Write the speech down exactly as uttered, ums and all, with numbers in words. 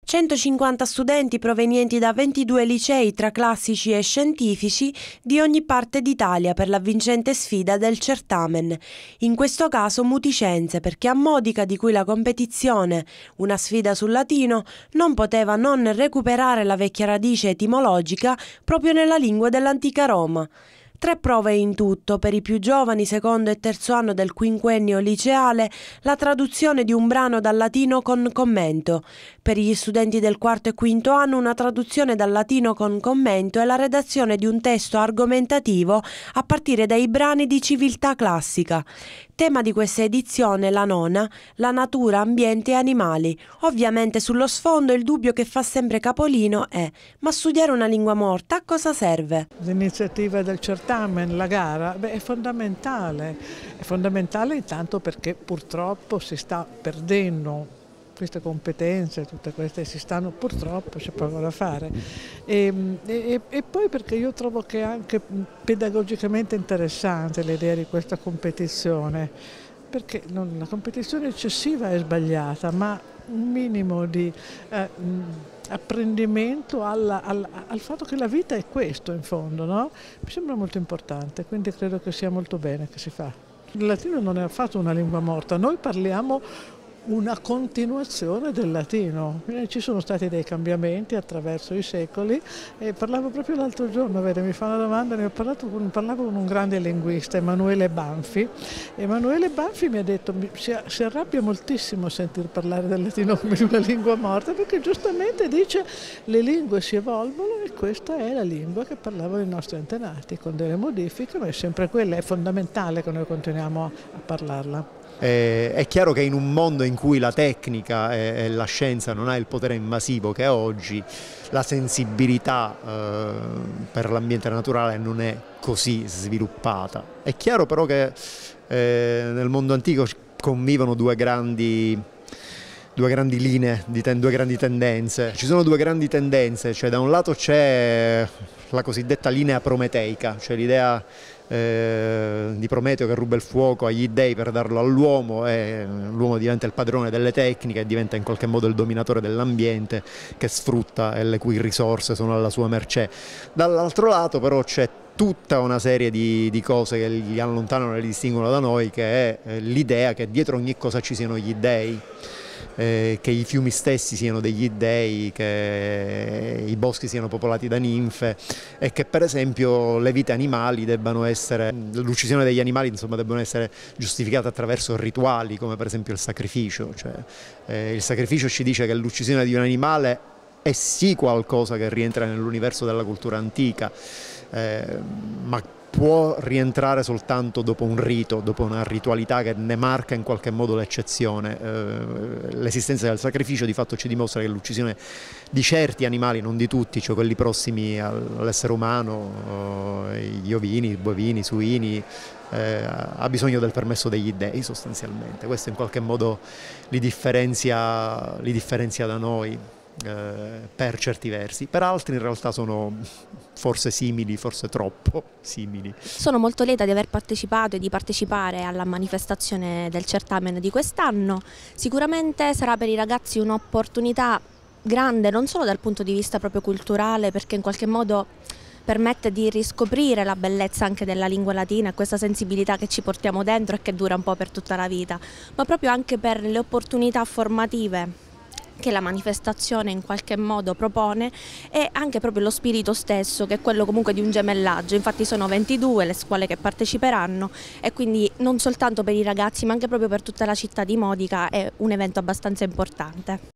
centocinquanta studenti provenienti da ventidue licei tra classici e scientifici di ogni parte d'Italia per la vincente sfida del certamen. In questo caso Muticense, perché a Modica, di cui la competizione, una sfida sul latino, non poteva non recuperare la vecchia radice etimologica proprio nella lingua dell'antica Roma. Tre prove in tutto, per i più giovani, secondo e terzo anno del quinquennio liceale, la traduzione di un brano dal latino con commento. Per gli studenti del quarto e quinto anno una traduzione dal latino con commento e la redazione di un testo argomentativo a partire dai brani di civiltà classica. Tema di questa edizione, la nona, la natura, ambiente e animali. Ovviamente sullo sfondo il dubbio che fa sempre capolino è: ma studiare una lingua morta a cosa serve? L'iniziativa del certamen, la gara, beh, è fondamentale, è fondamentale intanto perché purtroppo si sta perdendo queste competenze, tutte queste si stanno, purtroppo c'è poco da fare, e, e, e poi perché io trovo che è anche pedagogicamente interessante l'idea di questa competizione, perché non, la competizione eccessiva è sbagliata, ma un minimo di eh, apprendimento alla, al, al fatto che la vita è questo in fondo, no? Mi sembra molto importante, quindi credo che sia molto bene che si fa. Il latino non è affatto una lingua morta, noi parliamo una continuazione del latino, ci sono stati dei cambiamenti attraverso i secoli e parlavo proprio l'altro giorno, vede, mi fa una domanda, ne ho parlato con, parlavo con un grande linguista, Emanuele Banfi. Emanuele Banfi mi ha detto che si, si arrabbia moltissimo a sentir parlare del latino come di una lingua morta, perché giustamente dice le lingue si evolvono e questa è la lingua che parlavano i nostri antenati, con delle modifiche, ma è sempre quella, è fondamentale che noi continuiamo a, a parlarla. Eh, è chiaro che in un mondo in cui la tecnica e, e la scienza non ha il potere invasivo che ha oggi, la sensibilità eh, per l'ambiente naturale non è così sviluppata. È chiaro però che eh, nel mondo antico convivono due grandi, due grandi linee, di ten, due grandi tendenze. Ci sono due grandi tendenze, cioè da un lato c'è la cosiddetta linea prometeica, cioè l'idea Eh, di Prometeo che ruba il fuoco agli dei per darlo all'uomo, e l'uomo diventa il padrone delle tecniche e diventa in qualche modo il dominatore dell'ambiente che sfrutta e le cui risorse sono alla sua mercé. Dall'altro lato però c'è tutta una serie di, di cose che li allontanano e li distinguono da noi, che è eh, l'idea che dietro ogni cosa ci siano gli dei. Eh, che i fiumi stessi siano degli dei, che i boschi siano popolati da ninfe e che per esempio le vite animali debbano essere, l'uccisione degli animali insomma debbano essere giustificate attraverso rituali come per esempio il sacrificio, cioè, eh, il sacrificio ci dice che l'uccisione di un animale è sì qualcosa che rientra nell'universo della cultura antica, eh, ma può rientrare soltanto dopo un rito, dopo una ritualità che ne marca in qualche modo l'eccezione. Eh, l'esistenza del sacrificio di fatto ci dimostra che l'uccisione di certi animali, non di tutti, cioè quelli prossimi all'essere umano, gli ovini, i bovini, i suini, eh, ha bisogno del permesso degli dei sostanzialmente. Questo in qualche modo li differenzia, li differenzia da noi. Eh, per certi versi, per altri in realtà sono forse simili, forse troppo simili. Sono molto lieta di aver partecipato e di partecipare alla manifestazione del certamen di quest'anno. Sicuramente sarà per i ragazzi un'opportunità grande, non solo dal punto di vista proprio culturale, perché in qualche modo permette di riscoprire la bellezza anche della lingua latina e questa sensibilità che ci portiamo dentro e che dura un po' per tutta la vita, ma proprio anche per le opportunità formative che la manifestazione in qualche modo propone e anche proprio lo spirito stesso, che è quello comunque di un gemellaggio. Infatti sono ventidue le scuole che parteciperanno e quindi non soltanto per i ragazzi ma anche proprio per tutta la città di Modica è un evento abbastanza importante.